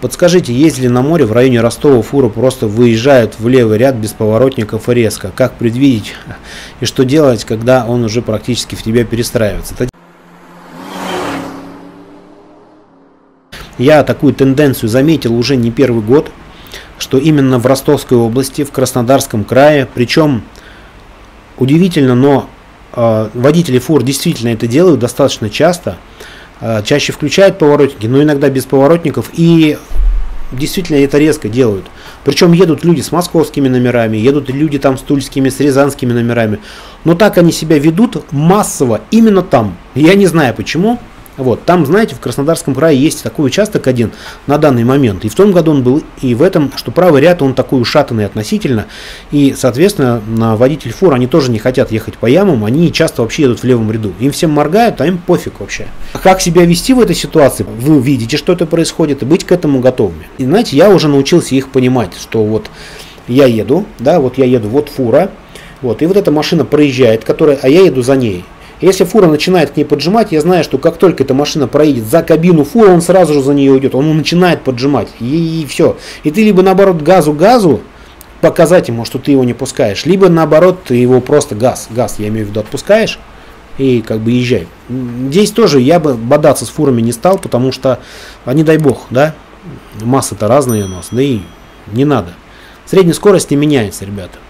Подскажите, есть ли на море в районе Ростова фуры просто выезжают в левый ряд без поворотников и резко? Как предвидеть и что делать, когда он уже практически в тебя перестраивается? Я такую тенденцию заметил уже не первый год, что именно в Ростовской области, в Краснодарском крае, причем удивительно, но водители фур действительно это делают достаточно часто, чаще включают поворотники, но иногда без поворотников, и действительно это резко делают. Причем едут люди с московскими номерами, едут люди там с тульскими, с рязанскими номерами, но так они себя ведут массово именно там. Я не знаю почему. Вот, там, знаете, в Краснодарском крае есть такой участок один на данный момент. И в том году он был, и в этом, что правый ряд, он такой ушатанный относительно. И, соответственно, водители фур, они тоже не хотят ехать по ямам, они часто вообще едут в левом ряду. Им всем моргают, а им пофиг вообще. Как себя вести в этой ситуации? Вы видите, что это происходит, и быть к этому готовыми. И, знаете, я уже научился их понимать, что вот я еду, да, вот я еду, вот фура, вот, и вот эта машина проезжает, а я еду за ней. Если фура начинает к ней поджимать, я знаю, что как только эта машина проедет за кабину фуры, он сразу же за нее уйдет. Он начинает поджимать. И все. И ты либо наоборот газу показать ему, что ты его не пускаешь, либо наоборот ты его просто газ, я имею в виду, отпускаешь и как бы езжай. Здесь тоже я бы бодаться с фурами не стал, потому что, не дай бог, да, массы-то разные у нас, да и не надо. Средняя скорость не меняется, ребята.